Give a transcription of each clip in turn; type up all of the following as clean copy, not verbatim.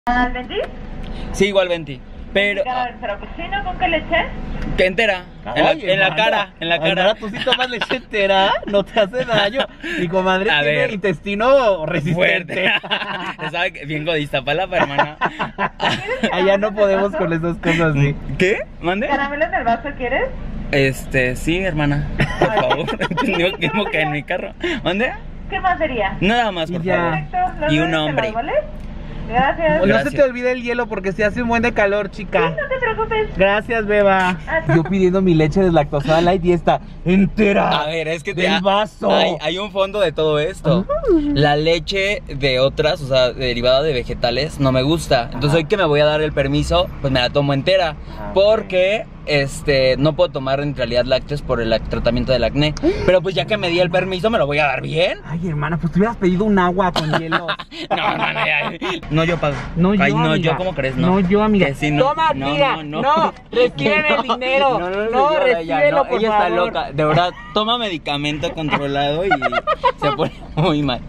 ¿Al 20? Sí, igual 20. Pero... ¿Pero cocino con qué leche? Que entera. En la cara. Ahora tú sí tomas leche entera, no te hace daño. Mi comadre tiene intestino resistente. ¿Sabe que bien godista palapa, hermana? Allá no podemos con esas cosas, sí. ¿Qué? ¿Mande? ¿Caramelos del vaso quieres? Sí, hermana. Por favor. Tengo que en mi carro. ¿Mande? ¿Qué más sería? Nada más, por favor. Perfecto. Y un hombre. Gracias. No se te olvide el hielo porque se hace un buen de calor, chica. Sí, no te preocupes. Gracias, beba. Yo pidiendo mi leche deslactosada light y esta entera. A ver, es que del vaso. Hay un fondo de todo esto. La leche de otras, o sea, derivada de vegetales, no me gusta. Entonces hoy que me voy a dar el permiso, pues me la tomo entera. Porque no puedo tomar en realidad lácteos por el tratamiento del acné. Pero pues ya que me di el permiso, me lo voy a dar bien. Ay, hermana, pues te hubieras pedido un agua con hielo. No, yo pago. No, yo, ay, no, amiga. yo, ¿cómo crees? No, yo, amiga. Que sí, no. Toma, mira, no, recibe el dinero. No, recíbelo, por ella favor. está loca, de verdad, toma medicamento controlado y se pone muy mal.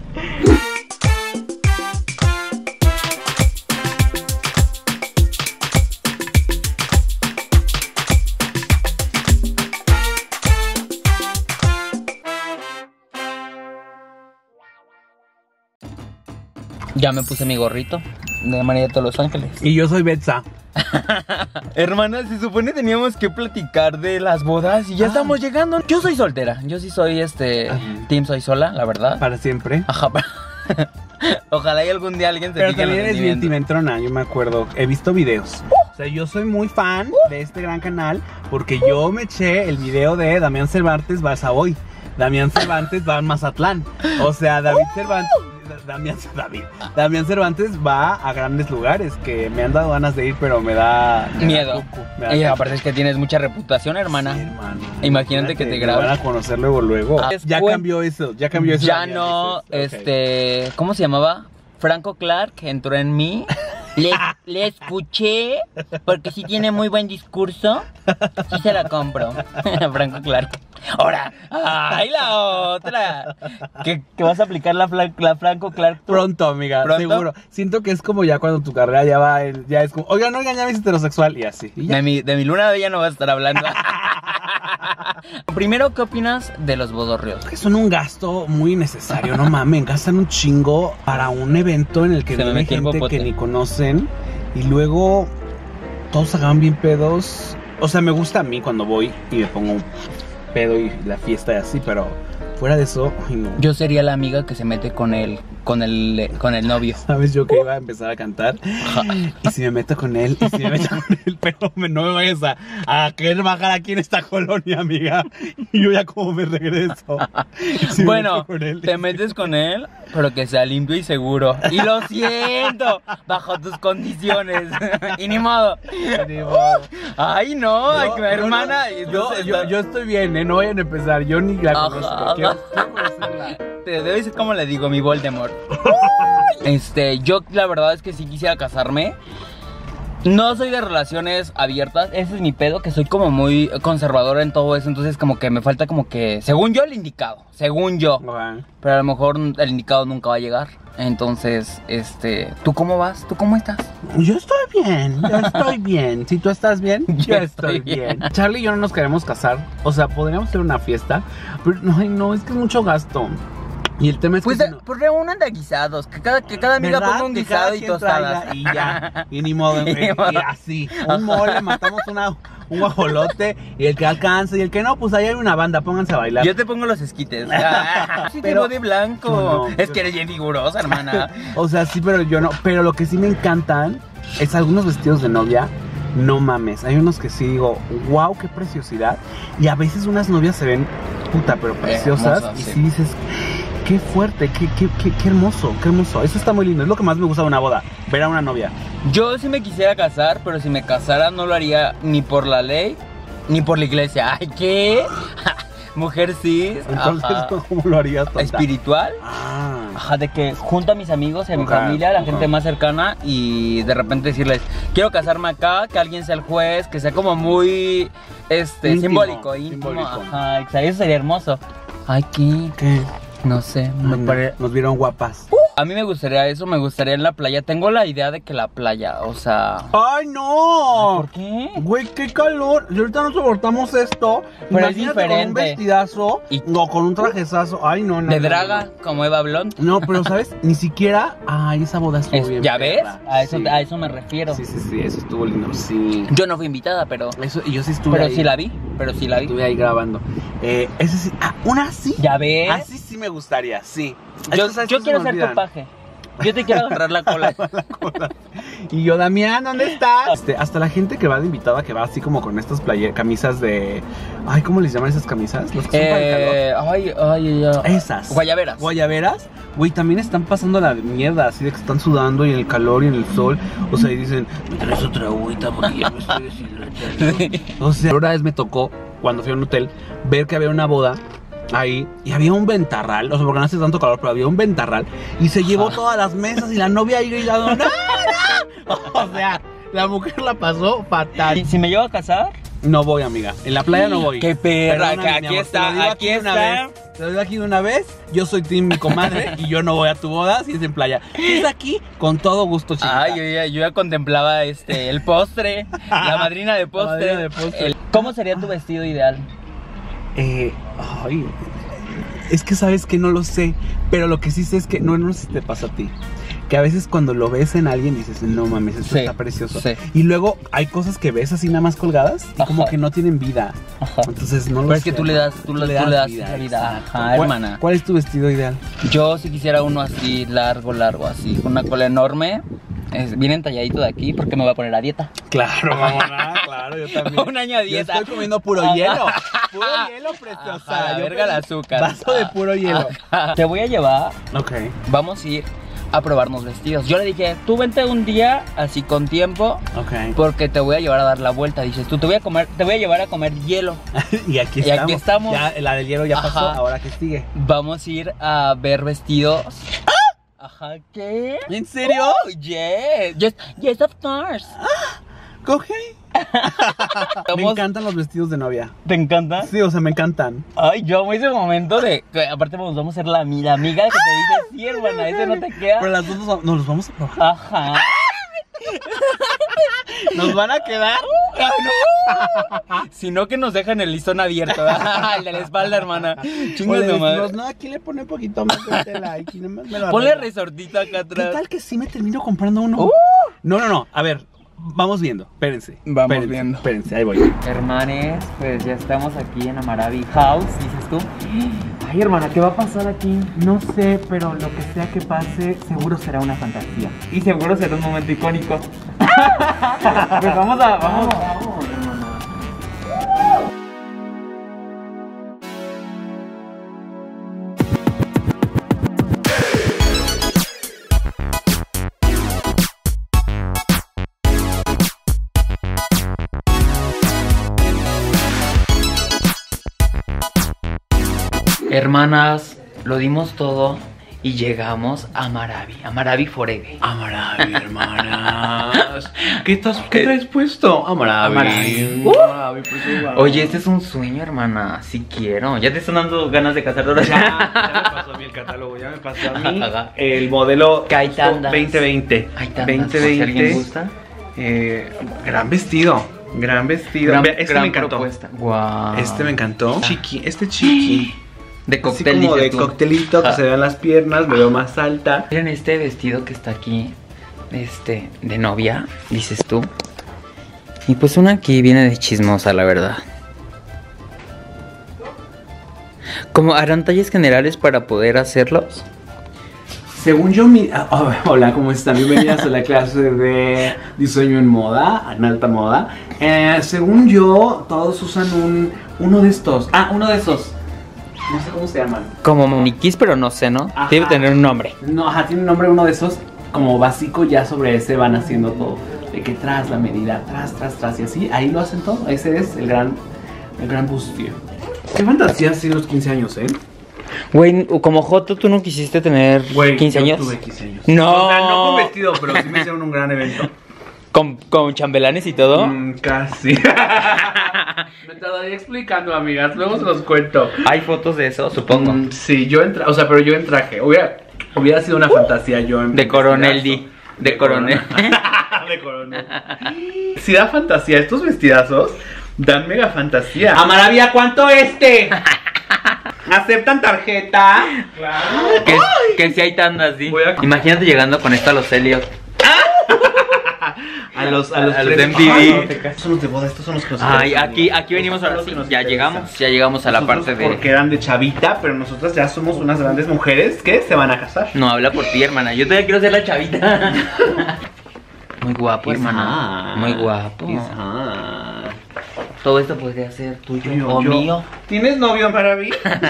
Ya me puse mi gorrito de María de todos los Ángeles. Y yo soy Betsa. Hermana, se supone teníamos que platicar de las bodas y ya estamos llegando. Yo soy soltera, yo sí soy team soy sola, la verdad. Para siempre. Ajá. Ojalá y algún día alguien se Pero fije en los también eres bien sentimientos. timentrona, yo me acuerdo. He visto videos. O sea, yo soy muy fan de este gran canal porque yo me eché el video de Damián Cervantes va a Savoy. Damián Cervantes va a Mazatlán. O sea, Damián Cervantes va a grandes lugares que me han dado ganas de ir, pero me da miedo. Da Y aparte es que tienes mucha reputación, hermana. Sí, hermano. Imagínate que te graben. Van a conocer luego. Ya cambió eso, ya cambió eso. Ya no, okay. ¿Cómo se llamaba? Franco Clark entró en mí. Le escuché porque sí tiene muy buen discurso. Sí se la compro. Franco Clark. Ahora, ¡ay, la otra! ¿Qué vas a aplicar la Franco Clark? Pronto, amiga, ¿Pronto? seguro. Siento que es como ya cuando tu carrera ya es como, oigan, ya me hice heterosexual y así. Y ya. De mi luna de ella no vas a estar hablando. Primero, ¿qué opinas de los bodorrios? Que son un gasto muy necesario, no mames, gastan un chingo para un evento en el que viene gente que ni conocen y luego todos hagan bien pedos. O sea, me gusta a mí cuando voy y me pongo un pedo y la fiesta y así, pero fuera de eso, ay no. Yo sería la amiga que se mete con el novio. ¿Sabes? Yo que iba a empezar a cantar y si me meto con él, pero no me vayas a querer bajar aquí en esta colonia, amiga. Y yo ya como me regreso. Si bueno, te metes con él, pero que sea limpio y seguro. Y lo siento, bajo tus condiciones. Y ni modo. Ay, no, hermana. Yo estoy bien, no vayan a empezar. Yo ni la conozco. Quiero conocerla. Te debe ser como le digo, mi Voldemort. Yo la verdad es que sí quisiera casarme. No soy de relaciones abiertas, ese es mi pedo, que soy como muy conservador en todo eso. Entonces como que me falta como que, según yo, el indicado, según yo. Pero a lo mejor el indicado nunca va a llegar. Entonces, ¿tú cómo vas? ¿Tú cómo estás? Yo estoy bien. Si tú estás bien, yo estoy bien. Charlie y yo no nos queremos casar. O sea, podríamos hacer una fiesta, pero no, es que es mucho gasto. Y el tema es pues que pues reúnan de guisados, que cada amiga ponga un guisado y tostadas. Y ya, y ni modo, y así. Un mole, matamos un guajolote, y el que alcanza, y el que no, pues ahí hay una banda, pónganse a bailar. Yo te pongo los esquites. Sí, pero de blanco. No, es que eres bien figurosa, hermana. O sea, sí, pero yo no. Pero lo que sí me encantan es algunos vestidos de novia. No mames, hay unos que sí digo, wow, qué preciosidad. Y a veces unas novias se ven, puta, pero preciosas. Hermosas, y sí dices, qué fuerte, qué hermoso, qué hermoso. Eso está muy lindo, es lo que más me gusta de una boda, ver a una novia. Yo sí me quisiera casar, pero si me casara no lo haría ni por la ley, ni por la iglesia. Ay, ¿qué? Mujer cis. Entonces, ¿cómo lo harías? Tonta? Espiritual. Ajá, de que junto a mis amigos y a mi familia, a la gente más cercana, y de repente decirles, quiero casarme acá, que alguien sea el juez, que sea como muy íntimo. Ajá, exacto, eso sería hermoso. Ay, ¿qué? No sé, nos vieron guapas. A mí me gustaría eso, me gustaría en la playa. Tengo la idea de que la playa, o sea... ¡Ay, no! ¿Por qué? Güey, qué calor. Y ahorita no soportamos esto. Pero es Imagínate diferente. con un vestidazo Y- o con un trajezazo. Ay, no, no. De no, draga, no. como Eva Blond. No, pero ¿sabes? Ni siquiera... Ay, esa boda estuvo bien. ¿Ya ves? perra. A Sí. eso me refiero. Sí, eso estuvo lindo. Sí. Yo no fui invitada, pero... Eso, y yo sí estuve Pero ahí. sí la vi, pero sí la vi. Estuve ahí grabando. Ese sí. Ah, una sí. ¿Ya ves? Así sí me gustaría, sí. Yo, Estas, ¿sabes yo qué se quiero me ser olvidan? tu paje. Yo te quiero agarrar la cola. Y yo, Damián, ¿dónde estás? Hasta la gente que va de invitada, que va así como con estas camisas de... Ay, ¿cómo les llaman esas camisas? Los que son para el calor. Ay. Esas. Guayaberas. Guayaberas. Güey, también están pasando la mierda, así de que están sudando y en el calor y en el sol. O sea, y dicen, me traes otra agüita porque ya me estoy deshidratando. O sea, una vez me tocó, cuando fui a un hotel, ver que había una boda ahí y había un ventarral, o sea, porque no hace tanto calor, pero había un ventarral y se llevó todas las mesas y la novia ahí gritando, ¡no, no! O sea, la mujer la pasó fatal. ¿Y si me llevo a casar? No voy, amiga, en la playa no voy. ¡Qué perra! Perdóname, Que mi aquí amor, te lo digo está, aquí de una está. vez. Te lo digo aquí de una vez, yo soy team mi comadre y yo no voy a tu boda si es en playa. Si es aquí, con todo gusto, chiquita. Ay, yo ya contemplaba el postre, la madrina de postre. madrina de postre. ¿Cómo sería tu vestido ideal? Ay, es que sabes que no lo sé, pero lo que sí sé es que no sé si te pasa a ti, que a veces cuando lo ves en alguien dices, no mames, esto Sí, está precioso. sí. Y luego hay cosas que ves así nada más colgadas y como Ajá. que no tienen vida. Ajá. Entonces no lo Pero es sé. que tú le das esa vida. exacto. Ajá, hermana. ¿Cuál es tu vestido ideal? Yo si quisiera uno así, largo, así, con una cola enorme, bien entalladito de aquí, porque me voy a poner a dieta. Claro, mamá, claro, yo también. Un año a dieta. Yo estoy comiendo puro Ajá. hielo. Puro hielo, preciosa. Ajá, la Yo verga el azúcar. Vaso de puro hielo. Ajá. Te voy a llevar, Ok. vamos a ir a probarnos vestidos. Yo le dije, tú vente un día así con tiempo, Ok. porque te voy a llevar a dar la vuelta. Dices tú, te voy a llevar a comer hielo. Y aquí Y aquí estamos. Ya, la del hielo ya pasó, Ajá. ahora que sigue. Vamos a ir a ver vestidos. Ajá, ¿qué? ¿En serio? Oh, yes, of course. Coge. Me Vamos- encantan los vestidos de novia. ¿Te encanta? Sí, o sea, me encantan. Ay, yo amo ese momento de que aparte nos vamos a ser la amiga que te dice, sí, hermana, ese no te queda. Pero las dos nos los vamos a probar. Ajá. ¿Nos van a quedar? Si no, que nos dejan el listón abierto. El de la espalda, hermana. O Chingas le de madre. decimos, no, aquí le pone un poquito más de tela. Aquí nomás me lo Ponle arregla. resortito acá ¿Qué atrás. tal que sí me termino comprando uno? No. A ver, vamos viendo. Espérense. Vamos Espérense, viendo. Espérense, ahí voy. Hermanes, pues ya estamos aquí en Amaravi House, dices tú. Ay, hermana, ¿qué va a pasar aquí? No sé, pero lo que sea que pase, seguro será una fantasía. Y seguro será un momento icónico. Pues vamos, hermana. Hermanas, lo dimos todo y llegamos a Amaravi Forever. Amaravi, hermanas. ¿Qué traes puesto? Amaravi. Amaravi. Amaravi, por favor. Oye, este es un sueño, hermana. Si quiero. Ya te están dando ganas de casarte ahora. Ya me pasó a mí el catálogo, ya me pasó a mí Ajá. el modelo Que hay tandas. 2020. Hay tantas, por si alguien gusta. Gran vestido. Gran vestido. Vea, este me encantó. Wow. Este me encantó. Chiqui. De Así cóctel, como de dices tú. coctelito, que Ajá. se vean las piernas, me veo más alta. Miren este vestido que está aquí, de novia, dices tú. Y pues una aquí viene de chismosa, la verdad. ¿Cómo harán talles generales para poder hacerlos? Según yo, hola, ¿cómo están? Bienvenidas a la clase de diseño en moda, en alta moda. Según yo, todos usan uno de estos. Uno de esos. No sé cómo se llaman. Como maniquís, pero no sé, ¿no? Ajá. Debe tener un nombre. No, tiene un nombre uno de esos como básico, ya sobre ese van haciendo todo. De que tras la medida, tras y así, ahí lo hacen todo. Ese es el gran bustier. Qué fantasía así los 15 años, ¿eh? Güey, como Joto, ¿tú no quisiste tener 15 años? Yo tuve 15 años. No. O sea, no con vestido, pero sí me hicieron un gran evento. ¿Con chambelanes y todo? Casi. Me tardaría explicando, amigas. Luego se los cuento. Hay fotos de eso, supongo. Sí, pero yo en traje. Hubiera sido una fantasía yo en De coronel D. De coronel. De coronel. Si da fantasía, estos vestidazos dan mega fantasía. Amaravia, ¿cuánto ¿Aceptan tarjeta? Claro. Que si hay tandas, sí. Voy a- Imagínate llegando con esto a los Helios. A los MTV. Estos son los de boda, estos son los que nos Ay, interesan. aquí venimos ahora Estos sí. son los que Ya nos llegamos a la Nosotros parte de. porque eran de chavita, pero nosotras ya somos unas grandes mujeres que se van a casar. No, habla por ti, hermana. Yo todavía quiero ser la chavita. Muy guapo, hermana. Muy guapo. Todo esto podría ser tuyo o mío. ¿Tienes novio, Maraví?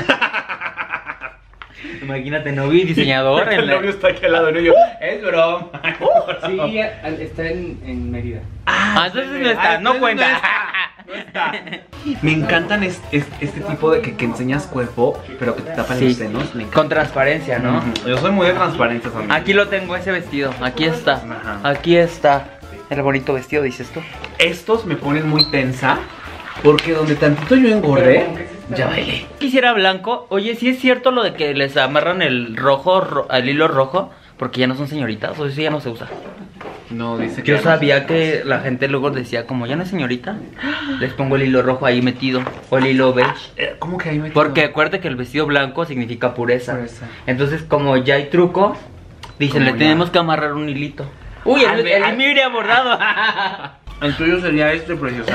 Imagínate, novio y diseñador. El novio está aquí al lado, ¿no? Y yo, es broma. Sí, está en Mérida. Entonces no está, no cuenta. No está. Me encantan este tipo de que enseñas cuerpo, pero que te tapan Sí. los senos. Me encanta. Con transparencia, ¿no? Yo soy muy de transparencia también. Aquí lo tengo, ese vestido. Aquí está. Ajá. Aquí está. El bonito vestido, dices tú. Estos me ponen muy tensa porque donde tantito yo engordé, ya bailé. Quisiera blanco. Oye, ¿sí es cierto lo de que les amarran el rojo, el hilo rojo? Porque ya no son señoritas, o eso ya no se usa. No, dice que Yo ya no sabía que la gente luego decía, como ya no es señorita, les pongo el hilo rojo ahí metido. O el hilo beige. ¿Cómo que ahí me Porque acuérdate que el vestido blanco significa pureza. Pureza. Entonces, como ya hay truco, dicen, Como le ya. tenemos que amarrar un hilito. Uy, el mío iría bordado. El tuyo sería preciosa.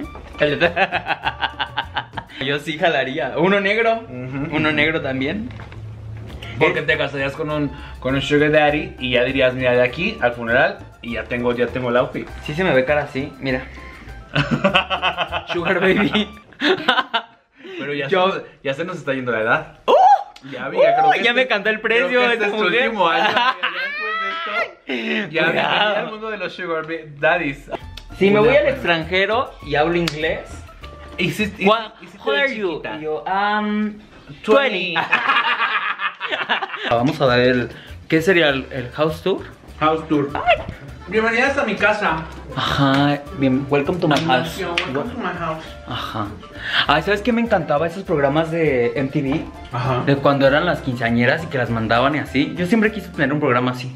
Yo sí jalaría. Uno negro. Ujú. Uno negro también. Porque te casarías con un sugar daddy y ya dirías, mira, de aquí al funeral y ya tengo el outfit. Sí se me ve cara así, mira. Sugar baby. Pero ya se nos está yendo la edad. Ya, amiga, creo que Ya me cantó el precio creo que esta este es tu mujer. último año, amiga, ya después de esto. Ya Cuidado. bienvenida al mundo de los sugar daddies. Si me voy al extranjero y hablo inglés. What, how are you? Y yo, 20. Vamos a dar el. ¿Qué sería el house tour? House tour. Bienvenidas a mi casa. Ajá, bien, welcome to my house. Welcome to my house. Ajá. Ay, ¿sabes qué me encantaba esos programas de MTV? Ajá. De cuando eran las quinceañeras y que las mandaban y así. Yo siempre quise tener un programa así.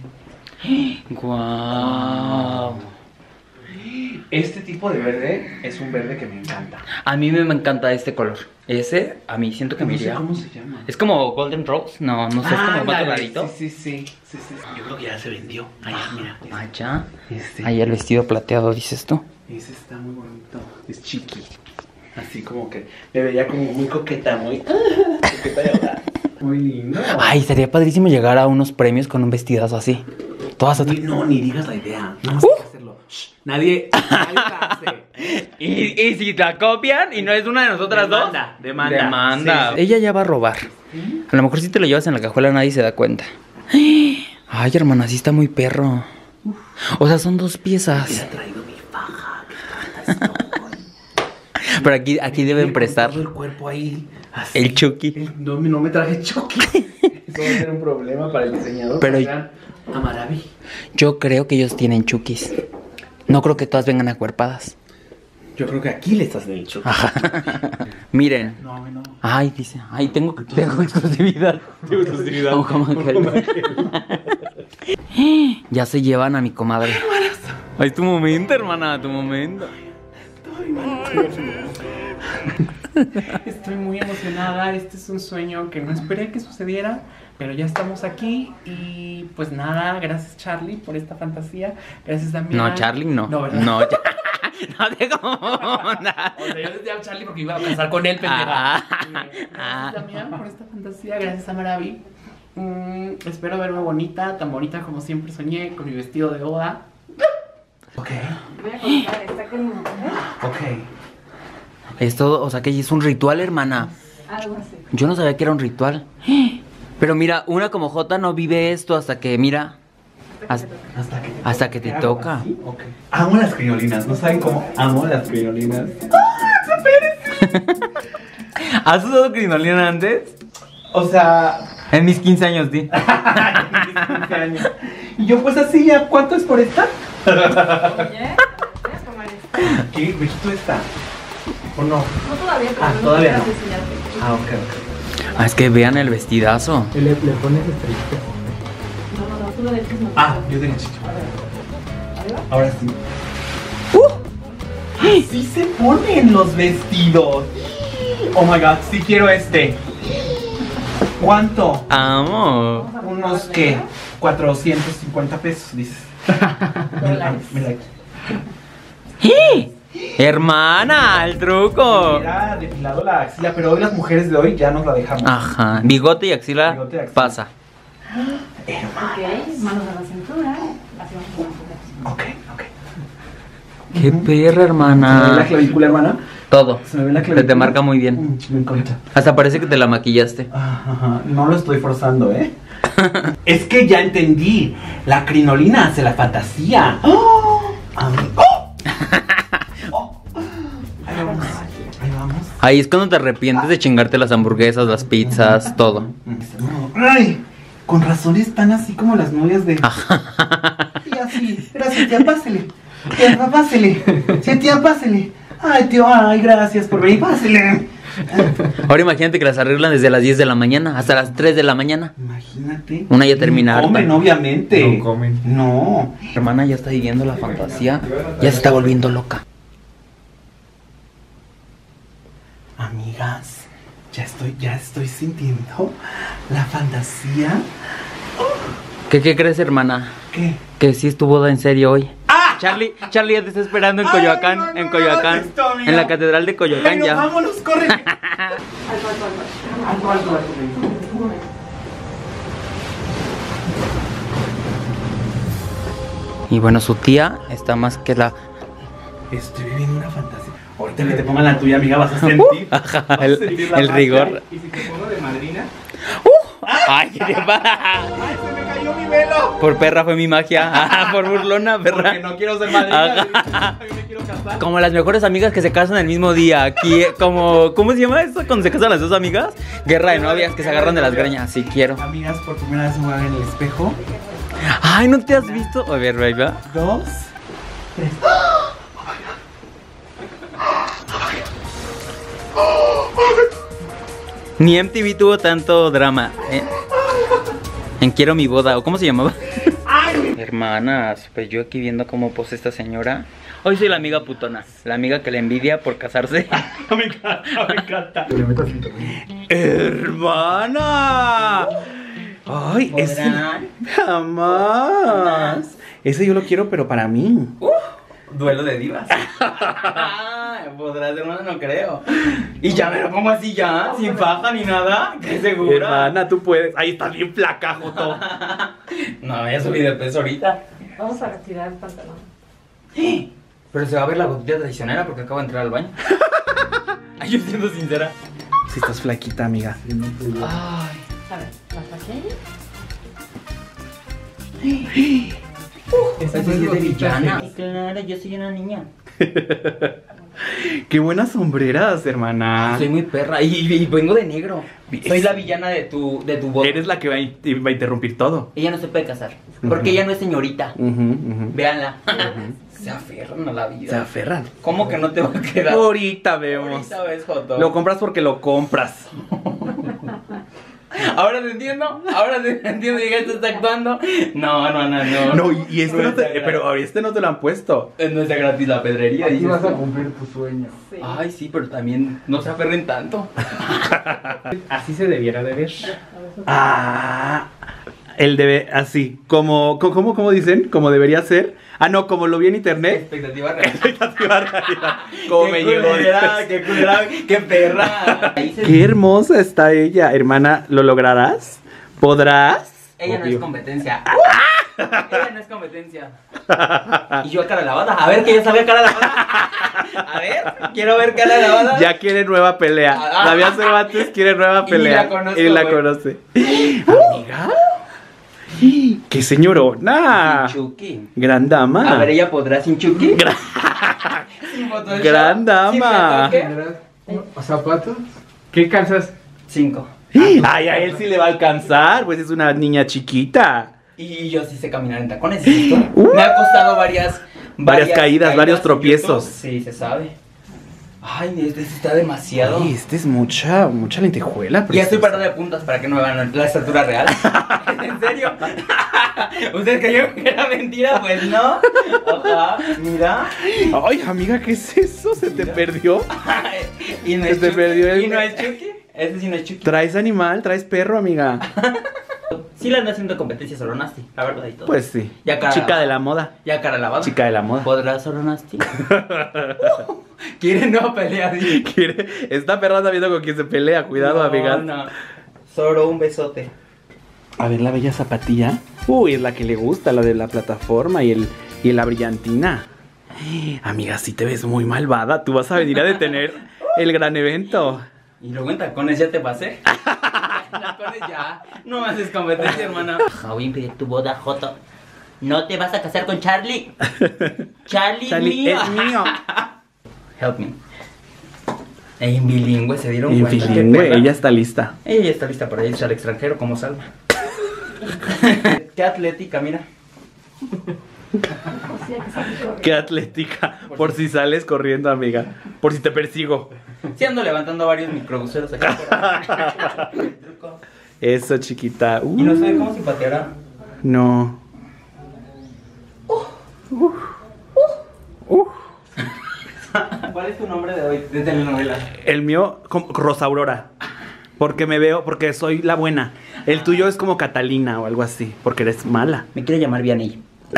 Guau. Este tipo de verde es un verde que me encanta. A mí me encanta este color. Ese, a mí siento que me No sé iría. cómo se llama. ¿Es como Golden Rose? No, no sé, es como más doradito. Sí. Yo creo que ya se vendió. Allá, mira. Allá. Este. Ahí el vestido plateado, dices tú. Ese está muy bonito. Es chiqui. Así como que me veía como muy coqueta, muy coqueta y ahora. Muy lindo. Ay, sería padrísimo llegar a unos premios con un vestidazo así. Todas atrás. No, ni digas la idea. No hay que hacerlo. Shh, nadie la hace. Y si la copian y no es una de nosotras Demanda, dos, demanda. Sí. Ella ya va a robar. A lo mejor si te lo llevas en la cajuela nadie se da cuenta. Ay, hermana, sí está muy perro. O sea, son dos piezas. He traído mi faja. Pero aquí deben prestar Todo el cuerpo ahí. Así. el Chucky. No me traje Chucky. Eso va a ser un problema para el diseñador. Pero- a Maraví. Yo creo que ellos tienen Chuckys. No creo que todas vengan acuerpadas. Yo creo que aquí le estás en el Chucky. Miren. No, no. Ay, dice. Ay, tengo exclusividad. Tengo exclusividad. Ojo, ya se llevan a mi comadre. Ay, tu momento, hermana, tu momento. Estoy muy emocionada. Este es un sueño que no esperé que sucediera, pero ya estamos aquí. Y pues nada, gracias Charlie por esta fantasía. Gracias Damián. No, Charlie, no. No, ¿verdad? No, no te confundas. O sea, yo decía Charlie porque iba a casar con él, pendeja. Gracias Damián por esta fantasía. Gracias a Maraví. Espero verme bonita, tan bonita como siempre soñé, con mi vestido de boda. Ok. Voy a contar, está con Ok. Es todo, o sea que es un ritual, hermana. algo así. Yo no sabía que era un ritual. Pero mira, una como Jota no vive esto hasta que, mira, hasta que te toca. ¿Así? Ok. Amo las crinolinas. ¿No saben cómo amo las crinolinas? ¿Has usado crinolina antes? O sea, En mis 15 años, di. 15 años. Y yo pues así ya, ¿cuánto es por esta? Oye, voy a tomar esto. ¿Qué? ¿Me quito esta? ¿O no? No todavía, pero Ah, no todavía quiero no. enseñarte. Ah, ok. Ah, es que vean el vestidazo. Le pones estrellitas. Tú derechito. Ah, yo derechito. ¿Arriba? Ahora sí. Así se ponen los vestidos. Oh my god, sí quiero este. ¿Cuánto? Amo. Unos, ¿qué? 450 pesos, dices. Me la Hermana, el truco. Mira, depilado la axila, pero hoy las mujeres de hoy ya nos la dejamos. Ajá, bigote y axila, Bigote y axila. pasa. Hermana. Ok, manos a la cintura. Así vamos a Ok. Qué perra, ¿Se me ve la hermana. clavícula, hermana? Todo. Se me ve la Se clavícula. te marca muy bien. Me encanta. Hasta parece que te la maquillaste. Ajá, no lo estoy forzando, ¿eh? Es que ya entendí. La crinolina hace la fantasía. ¡Oh! ¡Oh! ¡Oh! Ahí vamos. Ahí vamos. Ahí es cuando te arrepientes de chingarte las hamburguesas, las pizzas, todo. Ay, con razón están así como las novias de... Y así, gracias, tía, pásele. Tía, pásele. Sí, tía, pásele. Ay, tío, ay, gracias por venir, pásele. Ahora imagínate que las arreglan desde las 10 de la mañana hasta las 3 de la mañana. Imagínate. Una ya termina harta. Comen, obviamente. No comen. No. Hermana ya está viviendo la fantasía. Ya se está volviendo loca. Amigas, ya estoy sintiendo la fantasía. ¿Qué crees, hermana? ¿Qué? Que sí es tu boda en serio hoy. ¡Ah! Charlie ya te está esperando en Ay, Coyoacán, no, no, en no Coyoacán, hagas esto, amiga. en la catedral de Coyoacán Bueno, ya. vámonos, corre. Y bueno, su tía está más que la... Estoy viviendo una fantasía. Ahorita que te pongan la tuya, amiga, vas a sentir. Ajá, vas a sentir la el magia. rigor. Y si te pongo de madrina. ¡Ay, qué te pasa! ¡Ay, se me cayó mi velo! Por perra fue mi magia. Ah, por burlona, perra. Porque no quiero ser madrina. Ajá. Yo me quiero casar. Como las mejores amigas que se casan el mismo día. Aquí, como, ¿cómo se llama eso cuando se casan las dos amigas? Guerra de novias que se agarran de las greñas. Sí, quiero. Amigas, por primera vez me voy a ver en el espejo. Ay, ¿no te has visto? A ver, ahí va. 2, 3. Ni MTV tuvo tanto drama. En Quiero mi boda, ¿o cómo se llamaba? Hermanas, pues yo aquí viendo cómo posa esta señora. Hoy soy la amiga putona, la amiga que le envidia por casarse. Me encanta, me encanta. Que le metas el tornillo. ¡Hermana! Ay, ese jamás. Ese yo lo quiero, pero para mí. Duelo de divas. Podrás, hermana, no creo. Y ya me lo pongo así ya, sin faja ni nada. ¿Qué segura? Hermana, tú puedes. Ahí estás bien flaca, Joto. No, ya subí de peso ahorita. Vamos a retirar el pantalón. Pero se va a ver la gotita traicionera porque acabo de entrar al baño. Ay, yo siendo sincera. Si estás flaquita, amiga. Ay. A ver, la saqué. Esta sí es de villana. Claro, yo soy una niña. Qué buenas sombreras, hermana. Soy muy perra y vengo de negro. Bien. Soy la villana de tu boda. Eres la que va a interrumpir todo. Ella no se puede casar porque ella no es señorita. Ujú. Véanla. Se aferran a la vida. Se aferran. ¿Cómo que no te va a quedar? Ahorita vemos. Ahorita ves, Joto. Lo compras porque lo compras. Ahora te entiendo. Y que esto está actuando. No. No, y este No no está te, gratis. pero este no te lo han puesto. No está gratis la pedrería. Aquí dices vas a tú. cumplir tu sueño. Sí. Ay, sí, pero también no se aferren tanto. Así se debiera de ver. Ah, el debe así, como dicen, como debería ser. Ah, no, como lo vi en internet. Expectativa real. Expectativa realidad. Como me llegó. Qué culera, qué perra. Ahí se... Qué hermosa está ella, hermana. ¿Lo lograrás? ¿Podrás? Ella no es Obvio. competencia. Ella no es competencia. Y yo a cara lavada. A ver que ya salga cara lavada. A ver, quiero ver cara lavada. Ya quiere nueva pelea. Ah. David Cervantes quiere nueva Y pelea. la conozco, Y la güey. conoce. Amiga. ¡Qué señorona! Sin Chucky. Gran dama. A ver, ella podrá sin Chucky. Gran- Sin Photoshop, Gran dama. sin retoque. ¿Tendrás zapatos? ¿Qué calzas? 5. Ay, a él sí le va a alcanzar, pues es una niña chiquita. Y yo sí sé caminar en tacones. ¿Listo? Me ha costado varias Varias caídas, varios en tropiezos. YouTube. Sí, se sabe. Ay, este está demasiado. Ay, este es mucha lentejuela. Ya estoy parado de puntas para que no me vean la estatura real. ¿En serio? ¿Ustedes creyeron que era mentira? Pues no. Ajá, mira. Ay, amiga, ¿qué es eso? ¿Se te perdió? Y no Se es te Chucky. perdió el... ¿Y no es Chucky? Ese sí no es Chucky. ¿Traes animal? ¿Traes perro, amiga? Sí le ando haciendo competencia solo Nasty, la verdad y todo. Pues sí. Ya cara Chica lavada. de la moda. Ya cara lavada. Chica de la moda. ¿Podrás solo Nasty? ¿Quieren no pelear? Quiere... Esta perra está viendo con quien se pelea. Cuidado, amiga. No. Solo un besote. A ver, la bella zapatilla. Uy, es la que le gusta, la de la plataforma y la brillantina. Amiga, sí te ves muy malvada. Tú vas a venir a detener el gran evento. Y luego en tacones ya te pasé. En tacones ya. No me haces competencia, hermana. Voy a impedir tu boda, Joto. No te vas a casar con Charlie. Charlie mío. es mío. Help me. En bilingüe se dieron En cuenta. bilingüe, Qué perra. ella está lista. Ella está lista para irse al extranjero como Salma. Qué atlética, mira. Qué atlética. Por si sales corriendo, amiga. Por si te persigo. Sí ando levantando varios microbuseros aquí. El truco. Eso, chiquita. Y no sé cómo simpateará. No. ¿Cuál es tu nombre de hoy de telenovela? El mío, como Rosa Aurora. Porque me veo, porque soy la buena. El tuyo es como Catalina o algo así, porque eres mala. Me quiere llamar Vianey.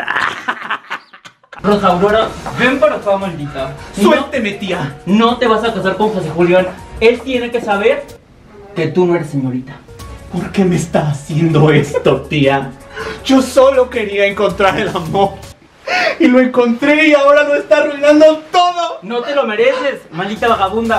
Rosa Aurora, ven para acá, maldita. Suélteme, tía. No te vas a casar con José Julián. Él tiene que saber que tú no eres señorita. ¿Por qué me está haciendo esto, tía? Yo solo quería encontrar el amor. Y lo encontré y ahora lo está arruinando todo. No te lo mereces, maldita vagabunda.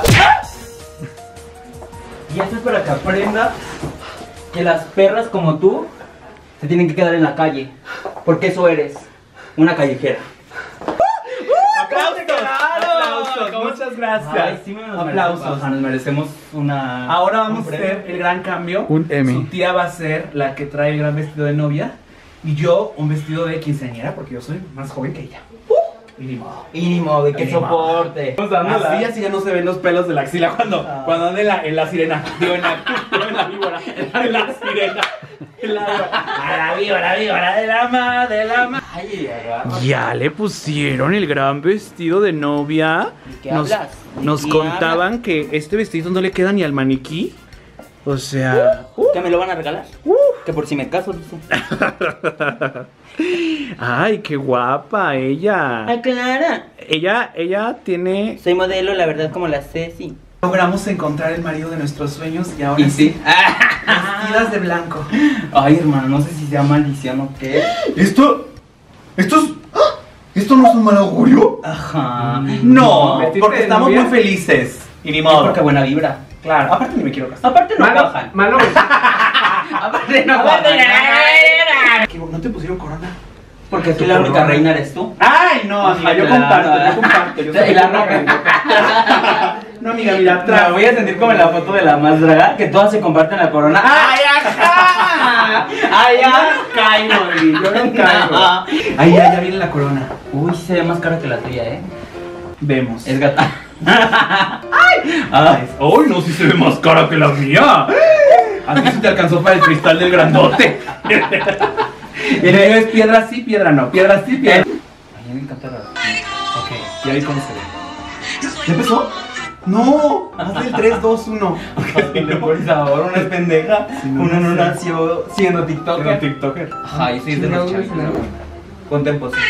Y esto es para que aprendas que las perras como tú se tienen que quedar en la calle. Porque eso eres, una callejera. ¡Aplausos! ¡Claro! Muchas gracias. Ay, sí nos Aplausos. nos merecemos una... Ahora vamos un a premio. hacer el gran cambio. Un Emmy. Su tía va a ser la que trae el gran vestido de novia. Y yo un vestido de quinceañera porque yo soy más joven que ella. Y ni modo. Y ni modo, de que Ni modo. soporte. Así ya no se ven los pelos de la axila cuando anda en la sirena. Digo, en la víbora. En la sirena. A la víbora de la ma. Ay, agarra. Ya le pusieron el gran vestido de novia. ¿De qué hablas? ¿De Nos qué contaban que este vestido no le queda ni al maniquí. O sea... ¿Que me lo van a regalar? Que por si me caso, dice. Ay, qué guapa ella. ¡Ay, Clara! Ella tiene... Soy modelo, la verdad, como la Ceci. Logramos encontrar el marido de nuestros sueños y ahora Y sí. vestidas de blanco. Ay, hermano, no sé si sea maldición o qué. ¿Esto no es un mal augurio? Ajá. No, ¿Metiste porque de estamos novia? muy felices. Y ni Es modo. porque buena vibra. Claro, aparte ni me quiero casar. Aparte no bajan. Mano, Aparte no bajan. ¿No te pusieron corona? Porque aquí la única reina eres tú. Ay, no, amiga, yo comparto. Yo Y la roca. No, amiga, mira, Me voy a sentir como en la foto de la más draga, que todas se comparten la corona. ¡Ay, ajá! ¡Ay, ay, Molly! Yo no caigo. Ahí ya viene la corona. Uy, se ve más cara que la tuya, ¿eh? Vemos. Es gata. Ay, no, si se ve más cara que la mía. A ti sí te alcanzó para el cristal del grandote. Y el mío es piedra sí, piedra no. Piedra sí, piedra. Ay, me encanta la... Ok, ya vi cómo se ve. ¿Ya empezó? No, haz del 3, 2, 1. Por favor, una es pendeja. Sí, no, Uno no no sé. nació siendo TikToker. TikToker. Ay, sí, es de los chavitos. Ponte en pose.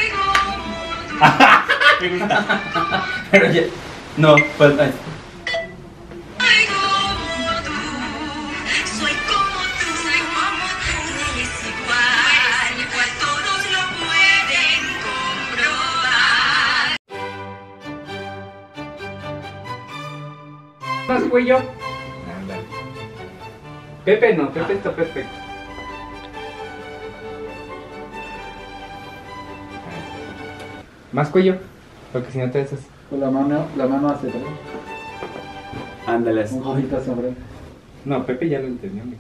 Me gusta. Pero ya... No, pues... ay. Soy como tú, eres igual, todos lo pueden comprobar. más cuello. Pepe no, Pepe está perfecto. Más cuello, porque si no te haces. Con la mano hacia atrás. Ándale. Un poquito hacia atrás. No, Pepe ya lo entendió. amigo.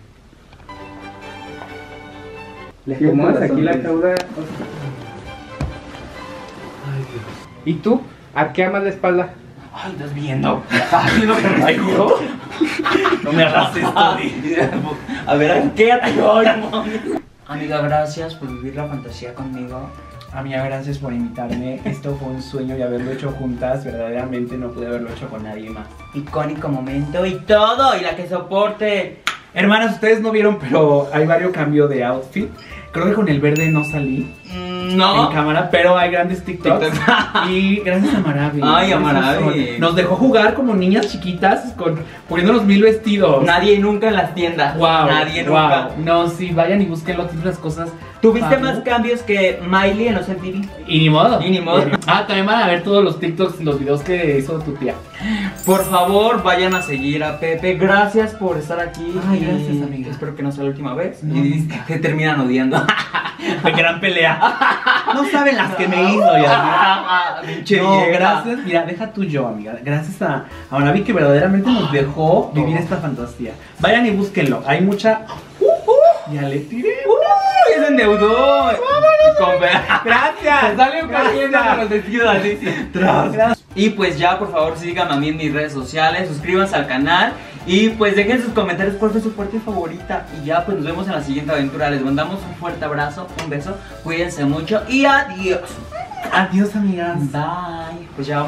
Le Siente acomodas la aquí la sonrisa. cauda. ¿Y tú? ¿A qué amas la espalda? Ay, estás viendo. Ay, hijo. No me hagas esto. A ver, quédate. Amiga, gracias por vivir la fantasía conmigo. Amiga, gracias por invitarme. Esto fue un sueño y haberlo hecho juntas. Verdaderamente no pude haberlo hecho con nadie más. Icónico momento y todo, y la que soporte. Hermanas, ustedes no vieron, pero hay varios cambios de outfit. Creo que con el verde no salí No. en cámara, pero hay grandes TikToks. Y gracias a Maravi. Ay, a Maravi. Nos dejó jugar como niñas chiquitas poniéndonos 1000 vestidos. Nadie nunca en las tiendas. Wow, Nadie nunca. No, sí, vayan y busquen las otras cosas. ¿Tuviste Vamos. más cambios que Miley en los MTV? Y ni modo. Y ni modo. También van a ver todos los TikToks, los videos que hizo tu tía. Por favor, vayan a seguir a Pepe. Gracias por estar aquí. Ay, gracias, amiga. Espero que no sea la última vez. No, Y te terminan odiando. De gran pelea. No saben las que me hizo ya. Pinche No, vieja. gracias. Mira, deja tú yo, amiga. Gracias a Maravi que verdaderamente nos dejó vivir esta fantasía. Vayan y búsquenlo. Hay mucha. Ya le tiré. ¡Uy! Se endeudó. Gracias. Sale corriendo con los vestidos así. Gracias. Y pues ya, por favor, síganme a mí en mis redes sociales, suscríbanse al canal y pues dejen sus comentarios cuál fue su parte favorita. Y ya, pues nos vemos en la siguiente aventura. Les mandamos un fuerte abrazo, un beso, cuídense mucho y adiós. Adiós, amigas. Bye. Pues ya vamos.